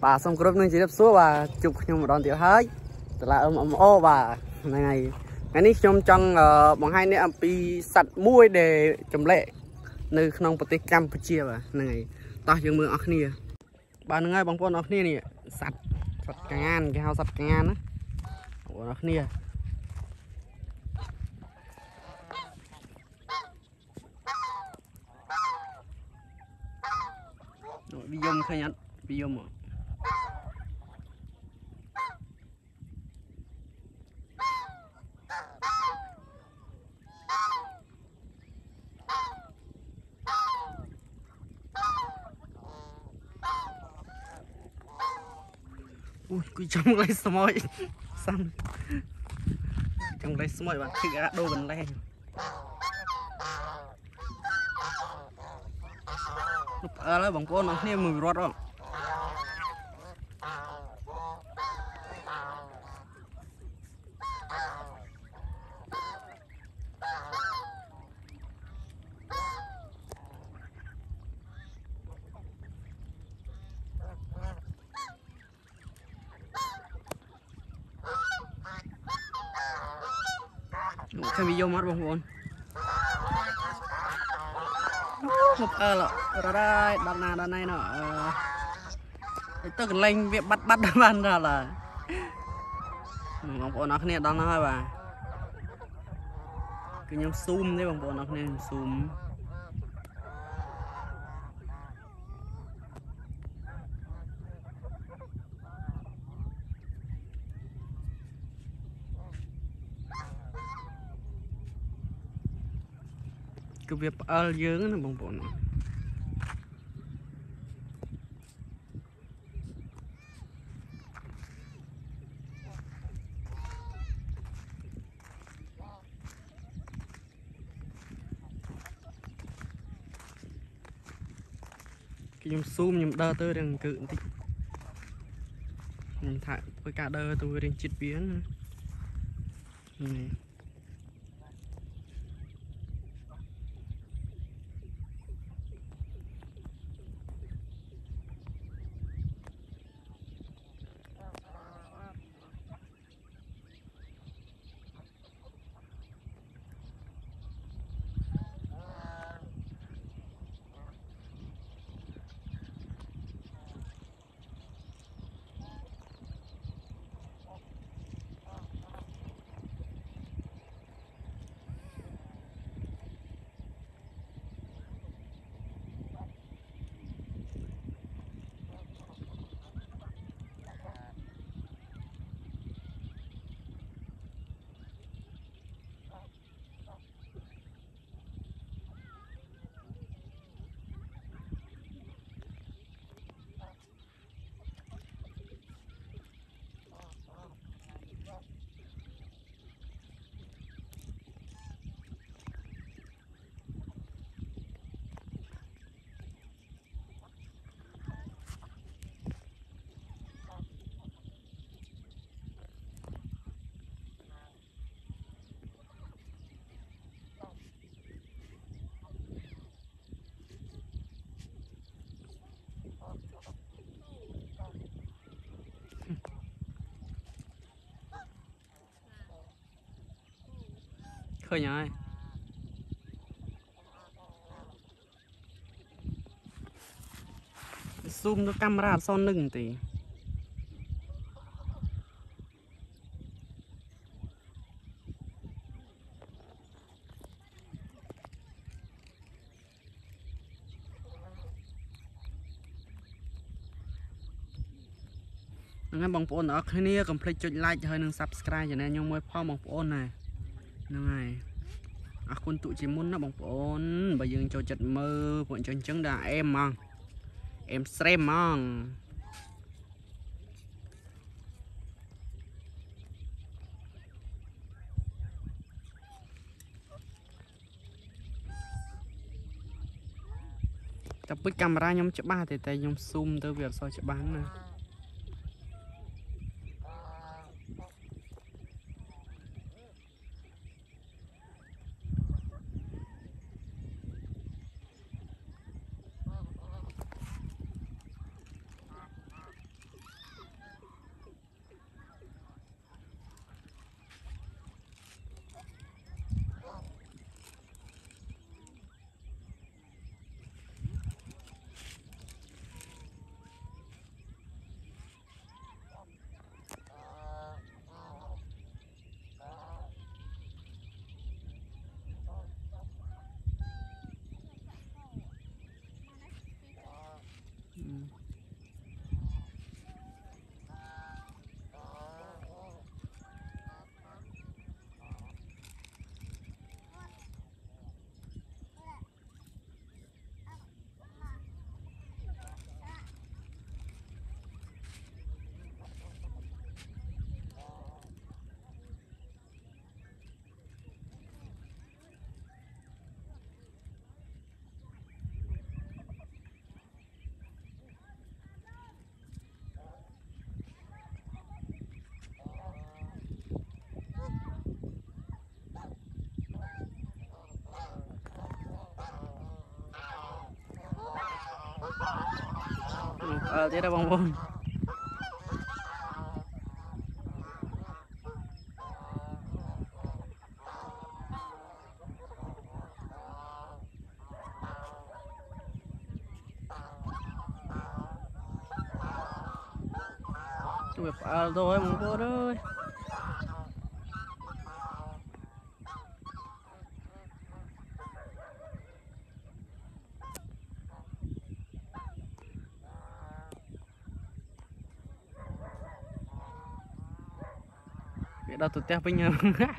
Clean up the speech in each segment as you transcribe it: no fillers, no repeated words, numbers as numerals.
bà xong group nên chỉ đáp số và chụp nhưng một đòn tiểu hết là ô và này này trong trong bằng hai nè pi sạch muôi để chấm lệ nơi không có Campuchia và này ta dương mưa ở kia bà ngay bằng con ở kia này sạch sạch càng an cái hao sạch càng an á ở kia video khai nhận video mà ui cứ trong lấy smoy xong trong lấy smoy bạn khi đã đô gần lên là bóng con nó thêm mùi rót không xem video mắt bóng con một là đây đợt này nó tức lên việc bắt ban ra là bóng con nó này đang nói bà cứ nhóm zoom đấy bóng con nó nên zoom cái việc dướng nó bóng bóng cái nhung zoom nhung đơ tôi đang cự tí mình thải với cả đơ tôi đang chít biến này khơi nhá zoom nó camera son nâng tí ngay bóng ôn ở cái này complete chụp like hơi nâng subscribe cho nên nhưng mới phong bóng ôn này này con tụi chỉ muốn nó bóng ôn bây giờ cho chật mơ bọn chân chứng là em mà em xem mà tập với camera nhóm chụp ba thì tay nhóm zoom tới việc so chụp bán này thế đó bông bông việc rồi bông bông ơi đâu tụt tép với nhau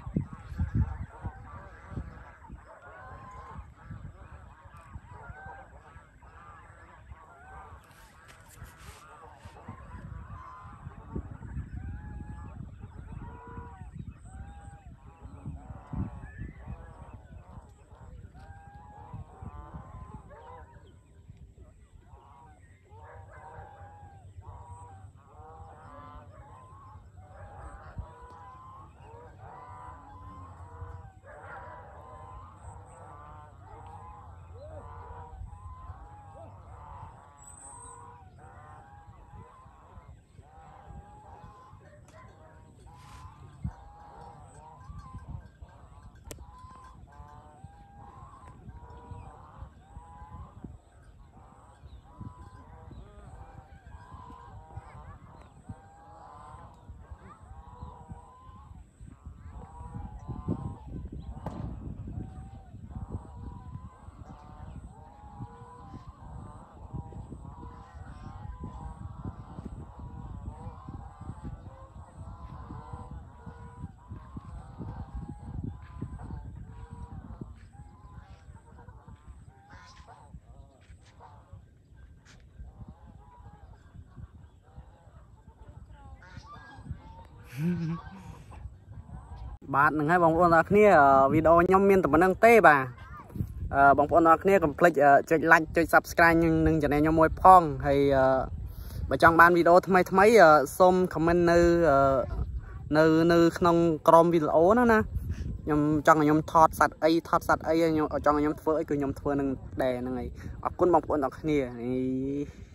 bạn đừng hay bóng ôn kia video nhóm miên tập năng tê bà bóng ôn kia complete chơi like chơi subscribe nhưng đừng cho nên nhóm môi phong hay bà trong ban video thay mấy xôm comment nơi không crom video nó nè nhóm trong nhóm thọt sạch ấy nhóm trong nhóm phơi cứ nhóm phơi nâng đè nâng này ở quân bóng ôn kia